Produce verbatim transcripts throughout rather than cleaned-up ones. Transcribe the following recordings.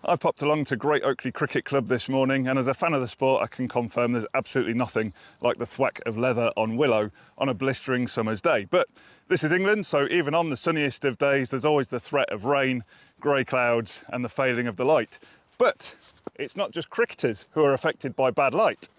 I popped along to Great Oakley Cricket Club this morning, and as a fan of the sport I can confirm there's absolutely nothing like the thwack of leather on willow on a blistering summer's day. But this is England, so even on the sunniest of days there's always the threat of rain, grey clouds and the failing of the light. But it's not just cricketers who are affected by bad light.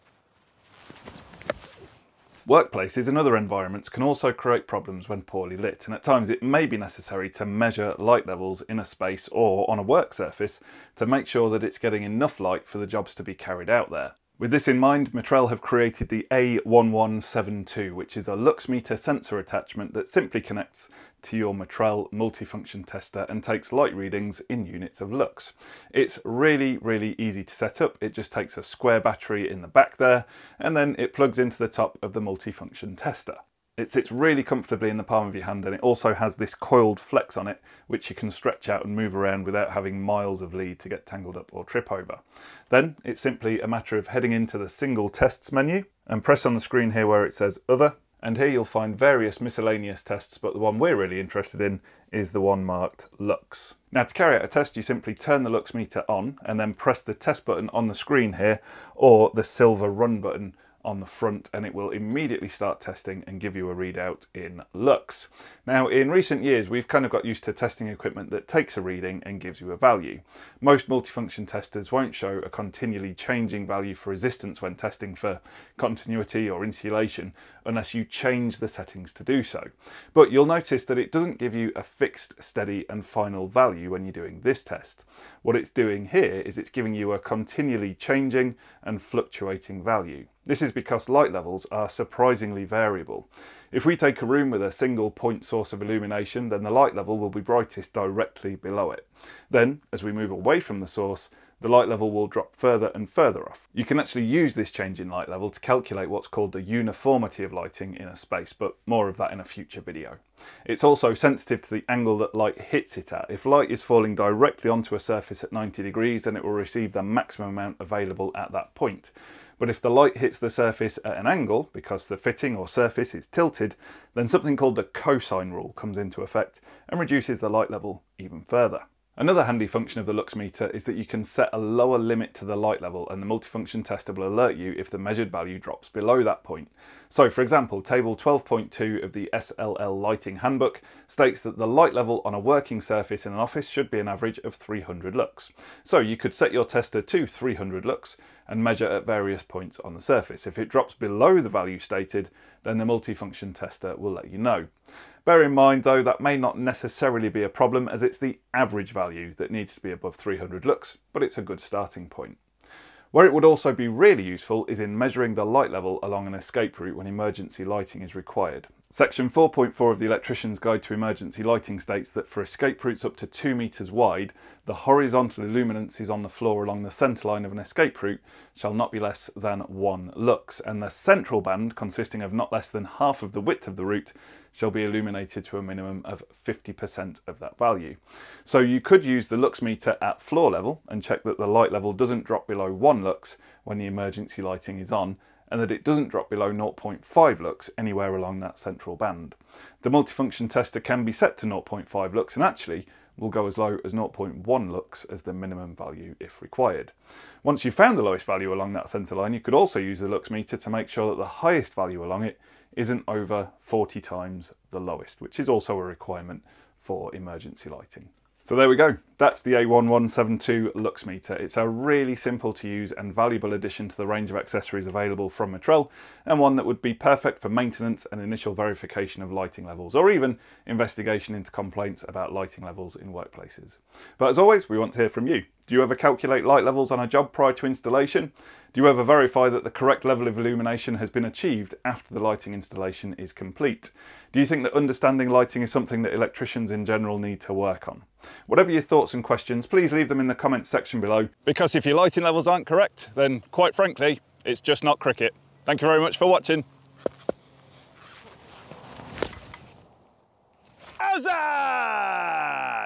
Workplaces and other environments can also create problems when poorly lit, and at times it may be necessary to measure light levels in a space or on a work surface to make sure that it's getting enough light for the jobs to be carried out there. With this in mind, Metrel have created the A one one seven two, which is a Lux meter sensor attachment that simply connects to your Metrel Multi Function Tester and takes light readings in units of lux. It's really, really easy to set up. It just takes a square battery in the back there, and then it plugs into the top of the Multi Function Tester. It sits really comfortably in the palm of your hand, and it also has this coiled flex on it which you can stretch out and move around without having miles of lead to get tangled up or trip over. Then it's simply a matter of heading into the single tests menu and press on the screen here where it says other, and here you'll find various miscellaneous tests, but the one we're really interested in is the one marked Lux. Now, to carry out a test you simply turn the Lux meter on and then press the test button on the screen here, or the silver run button on the front, and it will immediately start testing and give you a readout in lux. Now, in recent years we've kind of got used to testing equipment that takes a reading and gives you a value. Most multifunction testers won't show a continually changing value for resistance when testing for continuity or insulation unless you change the settings to do so. But you'll notice that it doesn't give you a fixed, steady and final value when you're doing this test. What it's doing here is it's giving you a continually changing and fluctuating value. This is because light levels are surprisingly variable. If we take a room with a single point source of illumination, then the light level will be brightest directly below it. Then, as we move away from the source, the light level will drop further and further off. You can actually use this change in light level to calculate what's called the uniformity of lighting in a space, but more of that in a future video. It's also sensitive to the angle that light hits it at. If light is falling directly onto a surface at ninety degrees, then it will receive the maximum amount available at that point. But if the light hits the surface at an angle, because the fitting or surface is tilted, then something called the cosine rule comes into effect and reduces the light level even further. Another handy function of the Lux meter is that you can set a lower limit to the light level, and the multifunction tester will alert you if the measured value drops below that point. So for example, table twelve point two of the S L L lighting handbook states that the light level on a working surface in an office should be an average of three hundred lux. So you could set your tester to three hundred lux and measure at various points on the surface. If it drops below the value stated, then the multifunction tester will let you know. Bear in mind though, that may not necessarily be a problem, as it's the average value that needs to be above three hundred lux, but it's a good starting point. Where it would also be really useful is in measuring the light level along an escape route when emergency lighting is required. Section four point four of the Electrician's Guide to Emergency Lighting states that for escape routes up to two metres wide, the horizontal illuminances on the floor along the centre line of an escape route shall not be less than one lux, and the central band, consisting of not less than half of the width of the route, shall be illuminated to a minimum of fifty percent of that value. So you could use the lux meter at floor level and check that the light level doesn't drop below one lux when the emergency lighting is on, and that it doesn't drop below zero point five lux anywhere along that central band. The multifunction tester can be set to zero point five lux, and actually will go as low as zero point one lux as the minimum value if required. Once you've found the lowest value along that centre line, you could also use the lux meter to make sure that the highest value along it isn't over forty times the lowest, which is also a requirement for emergency lighting. So there we go, that's the A one one seven two Lux meter. It's a really simple to use and valuable addition to the range of accessories available from Metrel, and one that would be perfect for maintenance and initial verification of lighting levels, or even investigation into complaints about lighting levels in workplaces. But as always, we want to hear from you. Do you ever calculate light levels on a job prior to installation? Do you ever verify that the correct level of illumination has been achieved after the lighting installation is complete? Do you think that understanding lighting is something that electricians in general need to work on? Whatever your thoughts and questions, please leave them in the comments section below, because if your lighting levels aren't correct, then quite frankly, it's just not cricket. Thank you very much for watching. Huzzah!